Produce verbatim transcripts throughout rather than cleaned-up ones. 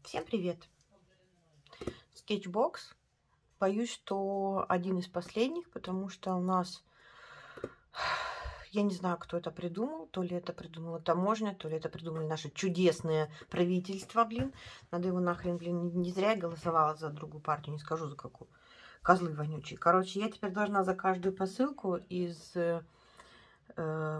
Всем привет! Скетчбокс. Боюсь, что один из последних, потому что у нас, я не знаю, кто это придумал, то ли это придумала таможня, то ли это придумали наше чудесное правительство, блин. Надо его нахрен, блин, не зря я голосовала за другую партию, не скажу за какую. Козлы вонючие. Короче, я теперь должна за каждую посылку из... Э, э,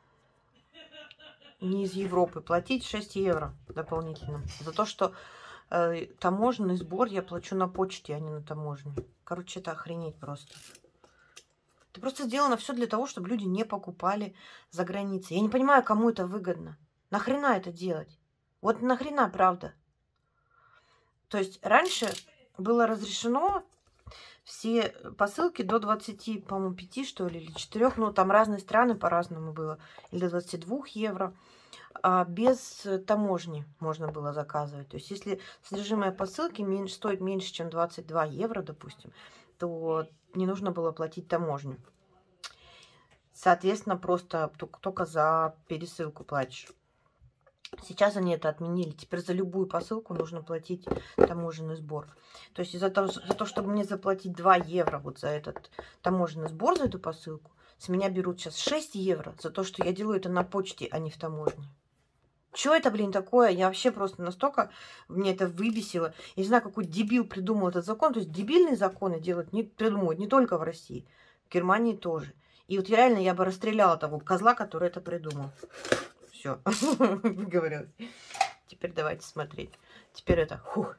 не из Европы платить шесть евро дополнительно. За то, что э, таможенный сбор я плачу на почте, а не на таможне. Короче, это охренеть просто. Это просто сделано все для того, чтобы люди не покупали за границей. Я не понимаю, кому это выгодно. Нахрена это делать? Вот нахрена, правда? То есть раньше было разрешено все посылки до двадцати, по-моему, пяти, что ли, или четырёх, ну, там разные страны по-разному было, или до двадцати двух евро, а без таможни можно было заказывать. То есть если содержимое посылки меньше, стоит меньше, чем двадцать два евро, допустим, то не нужно было платить таможню. Соответственно, просто только за пересылку платишь. Сейчас они это отменили. Теперь за любую посылку нужно платить таможенный сбор. То есть за то, за то, чтобы мне заплатить два евро вот за этот таможенный сбор, за эту посылку, с меня берут сейчас шесть евро за то, что я делаю это на почте, а не в таможне. Чё это, блин, такое? Я вообще просто настолько... Мне это выбесило. Я не знаю, какой дебил придумал этот закон. То есть дебильные законы делают, не придумывают не только в России. В Германии тоже. И вот реально я бы расстреляла того козла, который это придумал. Все, выговорилась. Теперь давайте смотреть. Теперь это... Фух.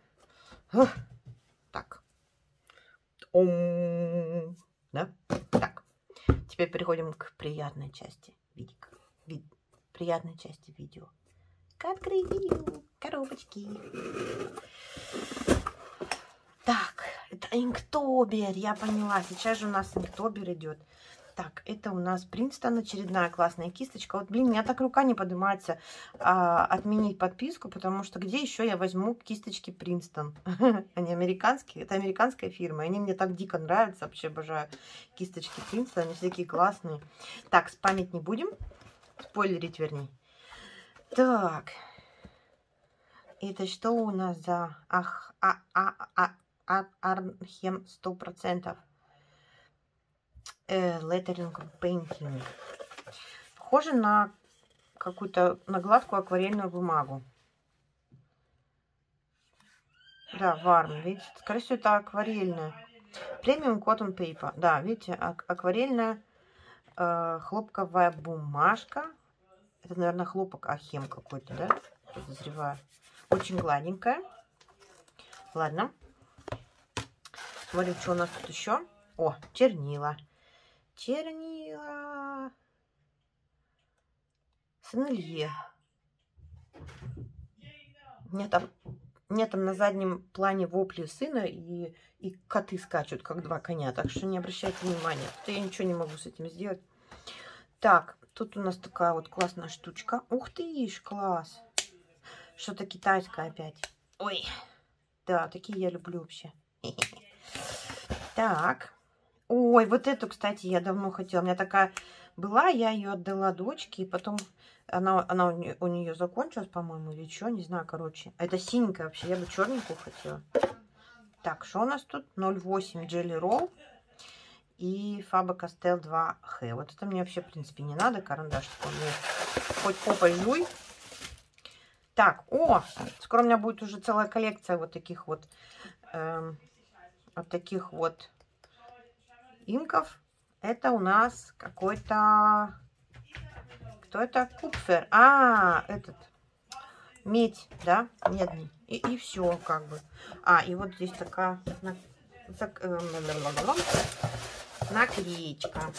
Так. Ом. Да? Так. Теперь переходим к приятной части видео. Ви... Приятной части видео. К открытию коробочки. Так, это Инктобер. Я поняла. Сейчас же у нас Инктобер идет. Так, это у нас Принстон, очередная классная кисточка. Вот, блин, у меня так рука не поднимается а, отменить подписку, потому что где еще я возьму кисточки Принстон? Они американские, это американская фирма. Они мне так дико нравятся, вообще обожаю кисточки Принстон, они все такие классные. Так, спамить не будем, спойлерить вернее. Так, это что у нас за ах, а, а, а, а, Арнхем сто процентов? Lettering Painting. Похоже на какую-то, на гладкую акварельную бумагу. Да, варм, видите, скорее всего, это акварельная. Премиум Cotton Paper. Да, видите, ак акварельная э, хлопковая бумажка. Это, наверное, хлопок Ахем какой-то, да? Подозреваю. Очень гладенькая. Ладно. Смотрим, что у нас тут еще. О, чернила. Чернила. Сомелье. У меня там, у меня там на заднем плане вопли сына и, и коты скачут, как два коня. Так что не обращайте внимания. Тут я ничего не могу с этим сделать. Так, тут у нас такая вот классная штучка. Ух ты, класс. Что-то китайское опять. Ой. Да, такие я люблю вообще. Так. Ой, вот эту, кстати, я давно хотела. У меня такая была, я ее отдала дочке, и потом она, она у, нее, у нее закончилась, по-моему, или что, не знаю, короче. Это синенькая вообще, я бы черненькую хотела. Так, что у нас тут? ноль восемь Jelly Roll и Faber-Castell два Х. Вот это мне вообще, в принципе, не надо, карандаш такой, хоть попой жуй. Так, о, скоро у меня будет уже целая коллекция вот таких вот, эм, вот таких вот инков. Это у нас какой-то... Кто это? Купфер. А, этот. Медь, да? Медный. И, и все, как бы. А, и вот здесь такая на... наклеечка.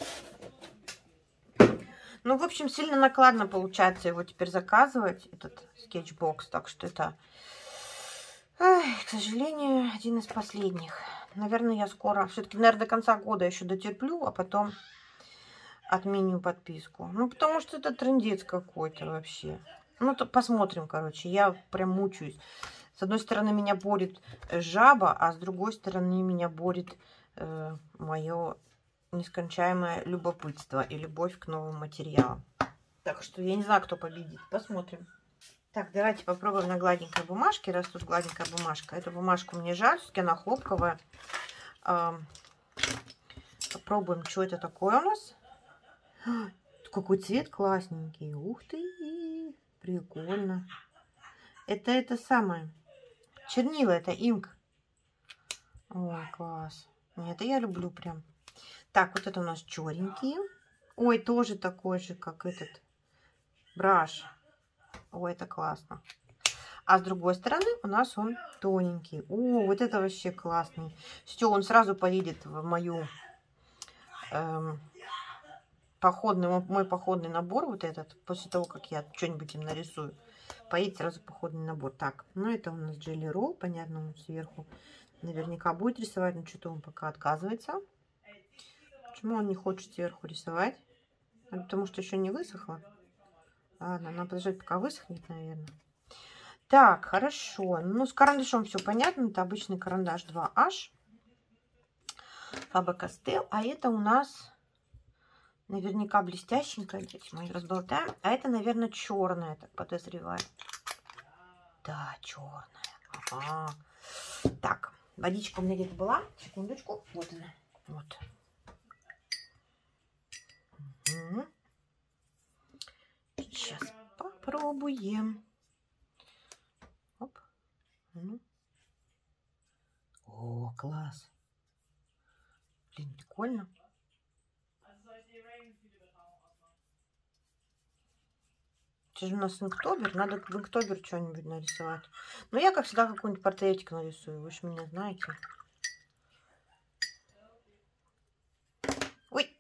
Ну, в общем, сильно накладно получается его теперь заказывать, этот скетчбокс. Так что это, эх, к сожалению, один из последних. Наверное, я скоро, все-таки, наверное, до конца года еще дотерплю, а потом отменю подписку. Ну, потому что это трындец какой-то вообще. Ну, то посмотрим, короче. Я прям мучаюсь. С одной стороны, меня борет жаба, а с другой стороны, меня борет э, мое нескончаемое любопытство и любовь к новым материалам. Так что я не знаю, кто победит. Посмотрим. Так, давайте попробуем на гладенькой бумажке, раз тут гладенькая бумажка. Эту бумажку мне жаль, все-таки она хлопковая. А, попробуем, что это такое у нас. А, какой цвет классненький. Ух ты, прикольно. Это это самое. Чернила, это инк. Ой, класс. Это я люблю прям. Так, вот это у нас черненький. Ой, тоже такой же, как этот браш. Ой, это классно. А с другой стороны у нас он тоненький. О, вот это вообще классный. Все, он сразу поедет в мою эм, походный, мой походный набор. Вот этот, после того, как я что-нибудь им нарисую. Поедет сразу походный набор. Так, ну это у нас Jelly Roll. Понятно, он сверху наверняка будет рисовать, но что-то он пока отказывается. Почему он не хочет сверху рисовать? Потому что еще не высохло. Ладно, надо подождать, пока высохнет, наверное. Так, хорошо. Ну, с карандашом все понятно. Это обычный карандаш два эйч. Faber-Castell. А это у нас наверняка блестященькая. Давайте мы ее разболтаем. А это, наверное, черная, так подозреваю. Да, черная. Ага. Так, водичка у меня где-то была. Секундочку. Вот она. Вот. Угу. Сейчас попробуем. Оп. Ну. О, класс. Блин, прикольно. Это же у нас инктобер. Надо в инктобер что-нибудь нарисовать. Но я, как всегда, какой-нибудь портретик нарисую. Вы же меня знаете. Ой.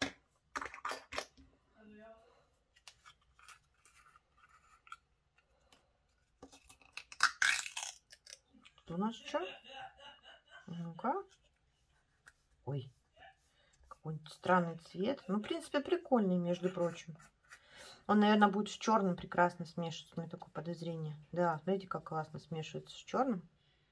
Что у нас что? Ну-ка. Ой. Какой-нибудь странный цвет. Ну, в принципе, прикольный, между прочим. Он, наверное, будет с черным прекрасно смешиваться. У меня такое подозрение. Да, смотрите, как классно смешивается с черным.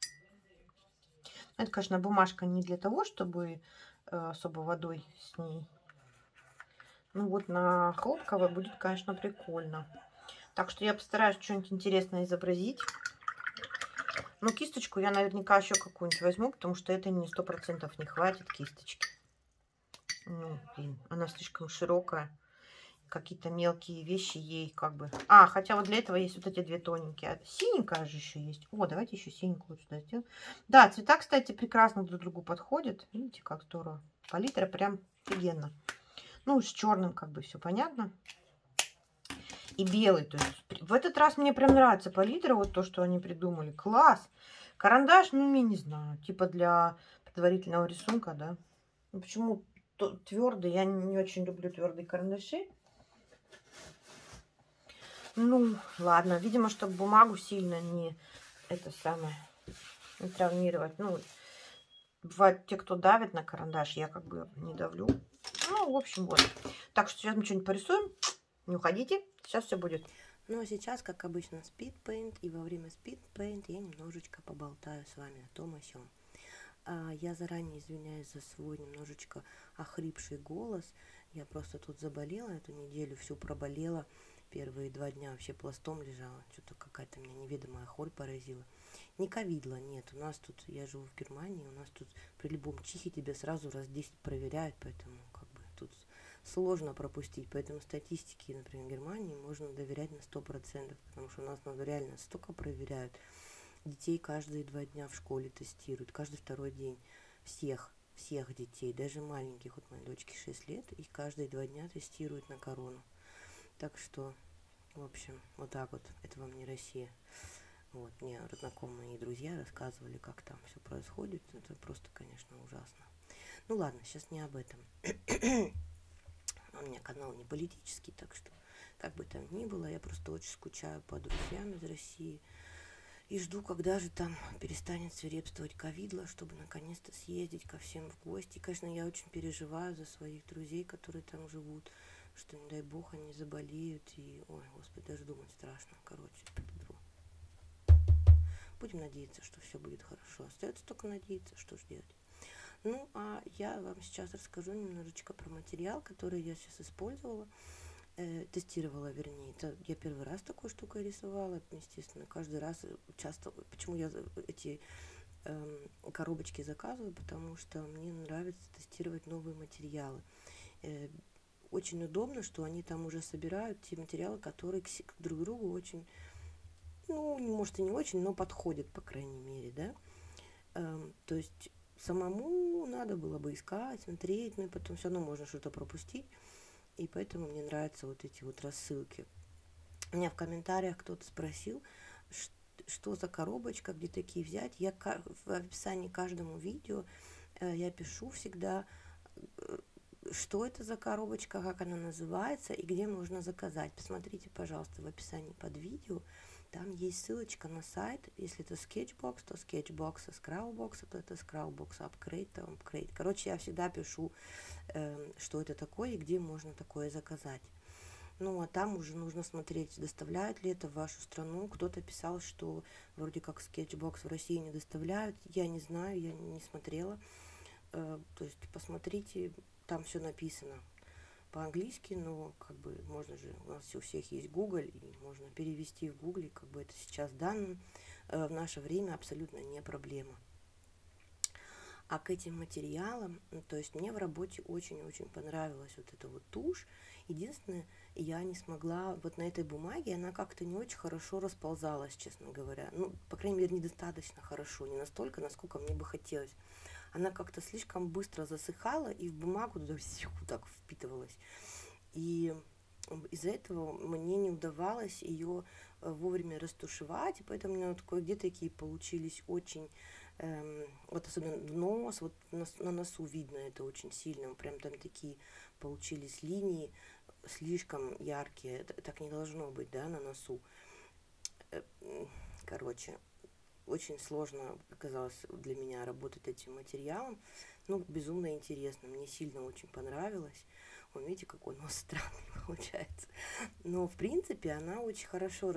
Это, конечно, бумажка не для того, чтобы э, особо водой с ней. Ну, вот на хлопковой будет, конечно, прикольно. Так что я постараюсь что-нибудь интересное изобразить. Но кисточку я наверняка еще какую-нибудь возьму, потому что этой мне сто процентов не хватит кисточки. Ну, блин, она слишком широкая. Какие-то мелкие вещи ей как бы... А, хотя вот для этого есть вот эти две тоненькие. А синенькая же еще есть. О, давайте еще синенькую сюда сделаем. Да, цвета, кстати, прекрасно друг другу подходят. Видите, как здорово. Палитра прям офигенно. Ну, с черным как бы все понятно. И белый. То есть в этот раз мне прям нравится палитра. Вот то, что они придумали. Класс. Карандаш, ну, я не знаю. Типа для предварительного рисунка, да. Ну, почему твердый? Я не очень люблю твердые карандаши. Ну, ладно. Видимо, чтобы бумагу сильно не это самое, не травмировать. Ну, бывают те, кто давит на карандаш, я как бы не давлю. Ну, в общем, вот. Так что сейчас мы что-нибудь порисуем. Не уходите. Сейчас все будет. Ну, а сейчас, как обычно, спидпейнт. И во время спидпейнт я немножечко поболтаю с вами о том, о сём. А, я заранее извиняюсь за свой немножечко охрипший голос. Я просто тут заболела эту неделю, всю проболела. Первые два дня вообще пластом лежала. Что-то какая-то меня неведомая хорь поразила. Не ковидла, нет. У нас тут, я живу в Германии, у нас тут при любом чихе тебя сразу раз десять проверяют, поэтому как бы тут сложно пропустить. Поэтому статистике, например, в Германии можно доверять на сто процентов, потому что у нас ну, реально столько проверяют. Детей каждые два дня в школе тестируют, каждый второй день. Всех, всех детей, даже маленьких. Вот моей дочке шесть лет, и каждые два дня тестируют на корону. Так что, в общем, вот так вот. Это вам не Россия. Вот, мне знакомые и друзья рассказывали, как там все происходит. Это просто, конечно, ужасно. Ну ладно, сейчас не об этом. У меня канал не политический, так что, как бы там ни было, я просто очень скучаю по друзьям из России. И жду, когда же там перестанет свирепствовать ковидло, чтобы наконец-то съездить ко всем в гости. И, конечно, я очень переживаю за своих друзей, которые там живут, что, не дай бог, они заболеют. И, ой, господи, даже думать страшно. Короче, будем надеяться, что все будет хорошо. Остается только надеяться, что ж делать. Ну, а я вам сейчас расскажу немножечко про материал, который я сейчас использовала. э, тестировала, вернее. Это я первый раз такой штукой рисовала, естественно, каждый раз часто. Почему я эти эм, коробочки заказываю? Потому что мне нравится тестировать новые материалы. Э, очень удобно, что они там уже собирают те материалы, которые к, к друг другу очень, ну, может и не очень, но подходят, по крайней мере, да. Эм, то есть самому надо было бы искать, смотреть, но и потом все равно можно что-то пропустить. И поэтому мне нравятся вот эти вот рассылки. У меня в комментариях кто-то спросил, что за коробочка, где такие взять. Я в описании к каждому видео э, я пишу всегда, э, что это за коробочка, как она называется и где можно заказать. Посмотрите, пожалуйста, в описании под видео. Там есть ссылочка на сайт. Если это Sketchbox, то Sketchbox, а Scrawlbox, то это Scrawlbox, Upgrade, то Upgrade. Короче, я всегда пишу, э, что это такое и где можно такое заказать. Ну, а там уже нужно смотреть, доставляют ли это в вашу страну. Кто-то писал, что вроде как Sketchbox в России не доставляют. Я не знаю, я не смотрела. Э, то есть посмотрите, там все написано по-английски, но как бы можно же, у нас у всех есть Google, и можно перевести в Google, как бы это сейчас данным э, в наше время абсолютно не проблема. А к этим материалам, то есть мне в работе очень-очень понравилась вот эта вот тушь. Единственное, я не смогла, вот на этой бумаге она как-то не очень хорошо расползалась, честно говоря. Ну, по крайней мере, недостаточно хорошо, не настолько, насколько мне бы хотелось. Она как-то слишком быстро засыхала и в бумагу туда все так впитывалась. И из-за этого мне не удавалось ее вовремя растушевать, и поэтому у меня вот кое-где такие получились очень, эм, вот особенно нос, вот на, на носу видно это очень сильно, прям там такие получились линии слишком яркие, это, так не должно быть, да, на носу. Короче, очень сложно оказалось для меня работать этим материалом, ну, безумно интересно, мне сильно очень понравилось. Вон, видите, какой нос странный получается. Но, в принципе, она очень хорошо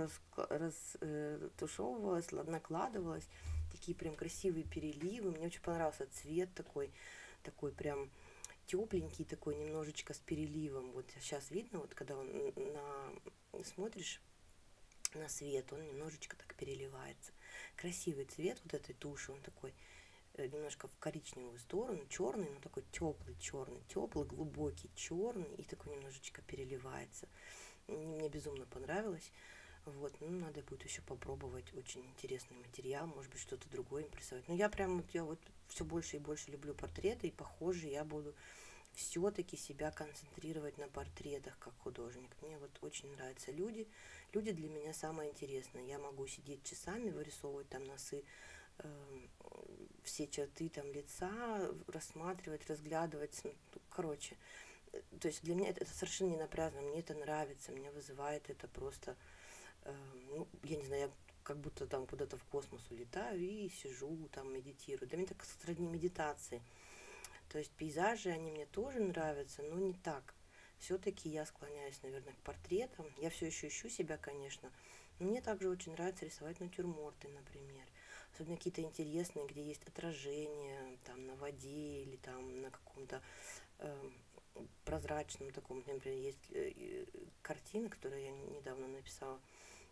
растушевывалась, э, накладывалась. Такие прям красивые переливы. Мне очень понравился цвет такой, такой прям тепленький, такой немножечко с переливом. Вот сейчас видно, вот когда он на... смотришь на свет, он немножечко так переливается. Красивый цвет вот этой туши, он такой немножко в коричневую сторону, черный, но такой теплый черный, теплый, глубокий черный и такой немножечко переливается. Мне безумно понравилось. Вот, ну, надо будет еще попробовать, очень интересный материал, может быть, что-то другое им присылать. Но я прям вот, я вот все больше и больше люблю портреты, и, похоже, я буду все-таки себя концентрировать на портретах как художник. Мне вот очень нравятся люди. Люди для меня самое интересное. Я могу сидеть часами, вырисовывать там носы, э, все черты там лица, рассматривать, разглядывать. Короче, то есть для меня это, это совершенно не напряжно. Мне это нравится, меня вызывает это просто, э, ну, я не знаю, я как будто там куда-то в космос улетаю и сижу там, медитирую. Для меня это сродни медитации. То есть пейзажи, они мне тоже нравятся, но не так. Все-таки я склоняюсь, наверное, к портретам. Я все еще ищу себя, конечно. Но мне также очень нравится рисовать натюрморты, например. Особенно какие-то интересные, где есть отражение там, на воде или там на каком-то э, прозрачном таком. Например, есть э, картина, которую я недавно написала.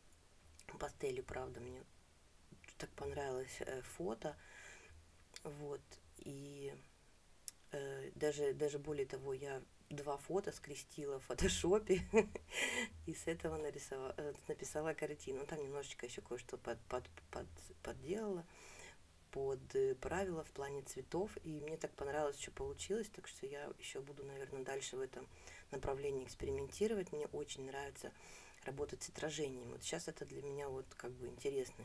Пастели, правда, мне так понравилось э, фото. Вот. И э, даже, даже более того, я два фото скрестила в фотошопе и с этого нарисовала, написала картину. Там немножечко еще кое-что под, под, под, подделала, подправила в плане цветов, и мне так понравилось, что получилось, так что я еще буду, наверное, дальше в этом направлении экспериментировать. Мне очень нравится работать с отражением. Вот сейчас это для меня вот как бы интересно.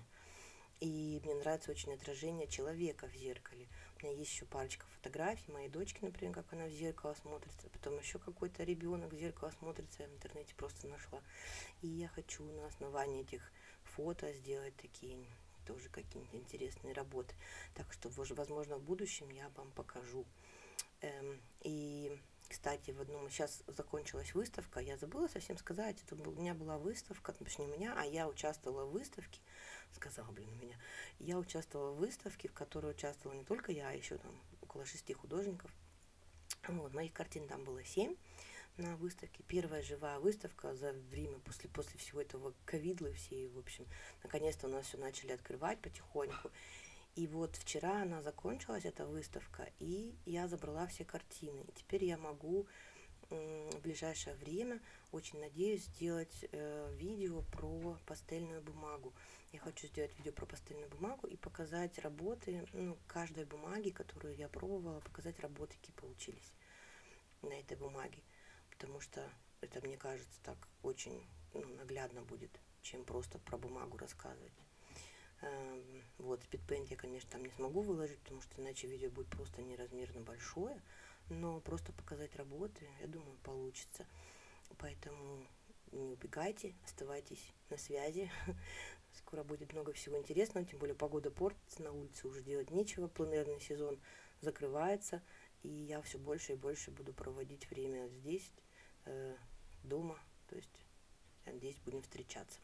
И мне нравится очень отражение человека в зеркале. У меня есть еще парочка фотографий моей дочки, например, как она в зеркало смотрится. Потом еще какой-то ребенок в зеркало смотрится, я в интернете просто нашла. И я хочу на основании этих фото сделать такие тоже какие-нибудь интересные работы. Так что, возможно, в будущем я вам покажу. Эм, и, кстати, в одном сейчас закончилась выставка. Я забыла совсем сказать, это у меня была выставка, точнее, у меня, а я участвовала в выставке. Сказала, блин, у меня. Я участвовала в выставке, в которой участвовала не только я, а еще там около шести художников. Вот, моих картин там было семь. на выставке. Первая живая выставка за время, после, после всего этого ковидлы всей, в общем. Наконец-то у нас все начали открывать потихоньку. И вот вчера она закончилась, эта выставка, и я забрала все картины. И теперь я могу в ближайшее время, очень надеюсь, сделать э, видео про пастельную бумагу. Я хочу сделать видео про пастельную бумагу и показать работы, ну, каждой бумаги, которую я пробовала, показать работы, какие получились на этой бумаге. Потому что это, мне кажется, так очень ну, наглядно будет, чем просто про бумагу рассказывать. Э, вот, спидпейнт я, конечно, там не смогу выложить, потому что иначе видео будет просто неразмерно большое. Но просто показать работы, я думаю, получится. Поэтому не убегайте, оставайтесь на связи. Скоро будет много всего интересного, тем более погода портится, на улице уже делать нечего, пленэрный сезон закрывается, и я все больше и больше буду проводить время здесь, э, дома, то есть, я надеюсь, будем встречаться.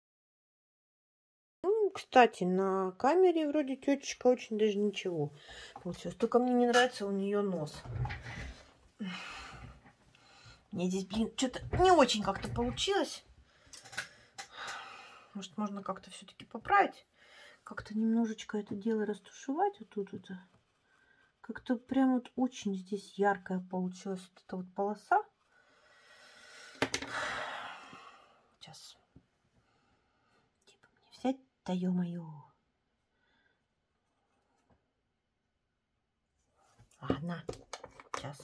Ну, кстати, на камере вроде тетечка очень даже ничего получилось. Только мне не нравится у нее нос. Мне здесь, блин, что-то не очень как-то получилось. Может, можно как-то все-таки поправить? Как-то немножечко это дело растушевать. Вот тут это. Как-то прям вот очень здесь яркая получилась вот эта вот полоса. Сейчас. Типа мне взять-то, ё-моё. Ладно, сейчас.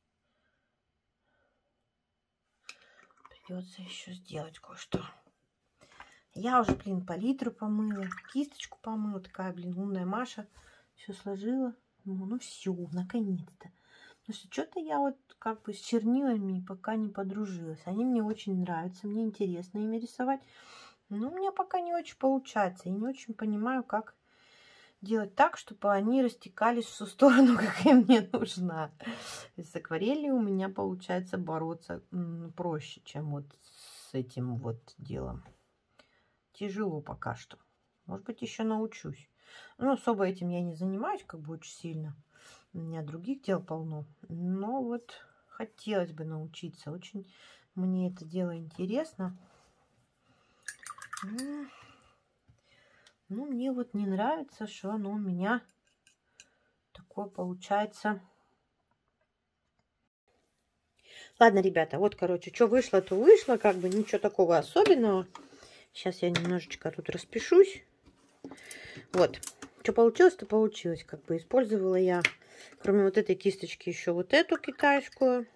Придется еще сделать кое-что. Я уже, блин, палитру помыла, кисточку помыла. Такая, блин, умная Маша. Все сложила. Ну, ну все, наконец-то. Потому что что-то я вот как бы с чернилами пока не подружилась. Они мне очень нравятся, мне интересно ими рисовать. Но у меня пока не очень получается. Я не очень понимаю, как делать так, чтобы они растекались в ту сторону, какая мне нужна. С акварелью у меня получается бороться проще, чем вот с этим вот делом. Тяжело пока что. Может быть, еще научусь. Ну, особо этим я не занимаюсь, как бы очень сильно. У меня других дел полно. Но вот хотелось бы научиться. Очень мне это дело интересно. Ну, мне вот не нравится, что оно у меня такое получается. Ладно, ребята, вот, короче, что вышло, то вышло. Как бы ничего такого особенного. Сейчас я немножечко тут распишусь. Вот. Что получилось, то получилось. Как бы использовала я, кроме вот этой кисточки, еще вот эту китайскую.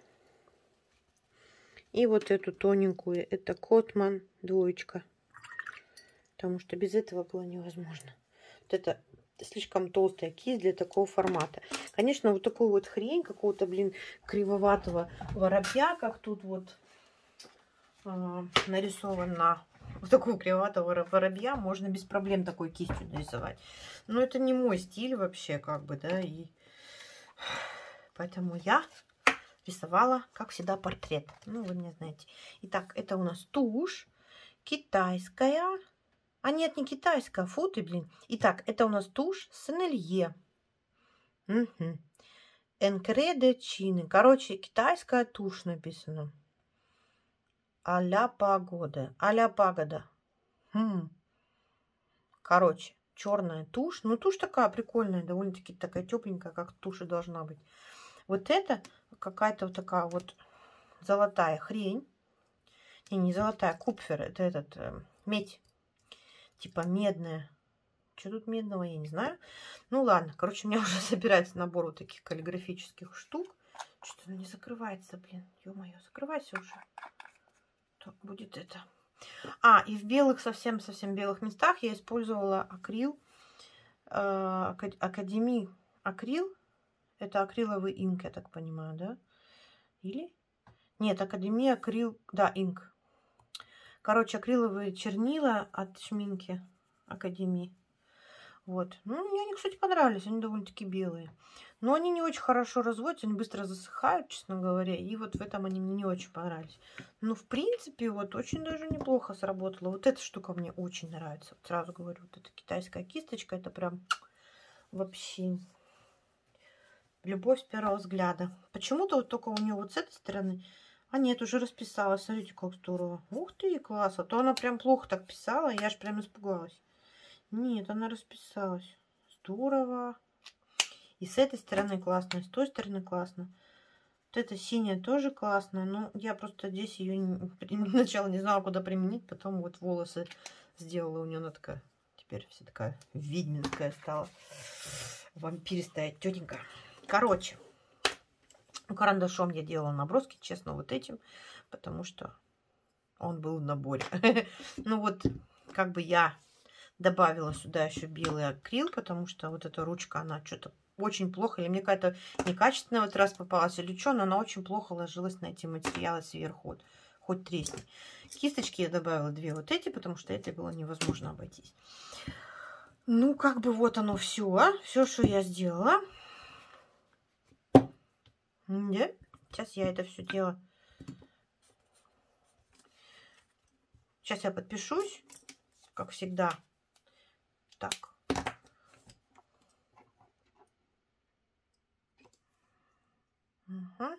И вот эту тоненькую. Это Котман двоечка. Потому что без этого было невозможно. Вот это слишком толстая кисть для такого формата. Конечно, вот такую вот хрень, какого-то, блин, кривоватого воробья, как тут вот э, нарисован на вот такого кривоватого воробья, можно без проблем такой кистью нарисовать. Но это не мой стиль вообще, как бы, да, и поэтому я рисовала, как всегда, портрет. Ну, вы не знаете. Итак, это у нас тушь китайская. А нет, не китайская, фу ты, блин. Итак, это у нас тушь Сен-Элье. Угу. Энкре де Чины. Короче, китайская тушь написано. А-ля погода. А-ля погода. Хм. Короче, черная тушь. Ну, тушь такая прикольная, довольно-таки такая тепленькая, как тушь и должна быть. Вот это какая-то вот такая вот золотая хрень. Не, не золотая, купфер. Это этот, э, медь. Типа медная. Что тут медного, я не знаю. Ну ладно, короче, у меня уже собирается набор вот таких каллиграфических штук. Что-то не закрывается, блин. Ё-моё, закрывайся уже. То будет это. А, и в белых, совсем-совсем белых местах я использовала акрил. Э, Академии акрил. Это акриловый инк, я так понимаю, да? Или? Нет, Академия акрил, да, инк. Короче, акриловые чернила от шминки Академии. Вот. Ну, мне они, кстати, понравились. Они довольно-таки белые. Но они не очень хорошо разводятся. Они быстро засыхают, честно говоря. И вот в этом они мне не очень понравились. Но, в принципе, вот очень даже неплохо сработало. Вот эта штука мне очень нравится. Вот сразу говорю, вот эта китайская кисточка. Это прям вообще любовь с первого взгляда. Почему-то вот только у нее вот с этой стороны А нет, уже расписалась. Смотрите, как здорово. Ух ты, класс. А то она прям плохо так писала. Я аж прям испугалась. Нет, она расписалась. Здорово. И с этой стороны классно, и с той стороны классно. Вот эта синяя тоже классная. Но я просто здесь ее сначала не знала, куда применить. Потом вот волосы сделала. У нее она такая... Теперь вся такая ведьминская стала. Вампиристая тетенька. Короче. Карандашом я делала наброски, честно, вот этим. Потому что он был в наборе. Ну вот, как бы я добавила сюда еще белый акрил. Потому что вот эта ручка, она что-то очень плохо. Или мне какая-то некачественная вот раз попалась. Или что, но она очень плохо ложилась на эти материалы сверху. Вот, хоть тресни. Кисточки я добавила две вот эти, потому что эти было невозможно обойтись. Ну, как бы вот оно все. Все, что я сделала. Да? Сейчас я это все дело. Сейчас я подпишусь, как всегда. Так. Угу.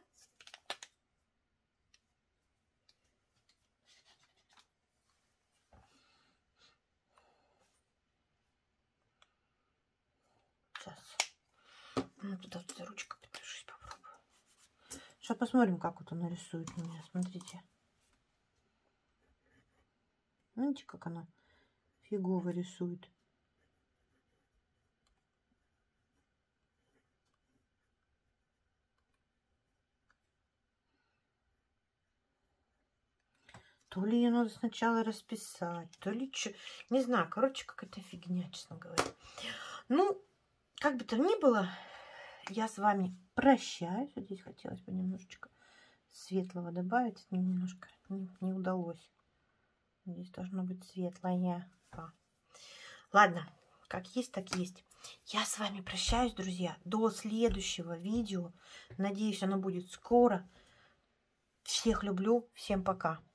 Сейчас. Ну, туда вот эта ручка подпишусь, попробую. Сейчас посмотрим, как вот она рисует меня. Смотрите. Видите, как она фигово рисует. То ли ее надо сначала расписать, то ли что. Не знаю, короче, какая-то фигня, честно говоря. Ну, как бы то ни было, я с вами прощаюсь. Вот здесь хотелось бы немножечко светлого добавить. Мне немножко не, не удалось. Здесь должно быть светлое. А. Ладно, как есть, так есть. Я с вами прощаюсь, друзья. До следующего видео. Надеюсь, оно будет скоро. Всех люблю. Всем пока.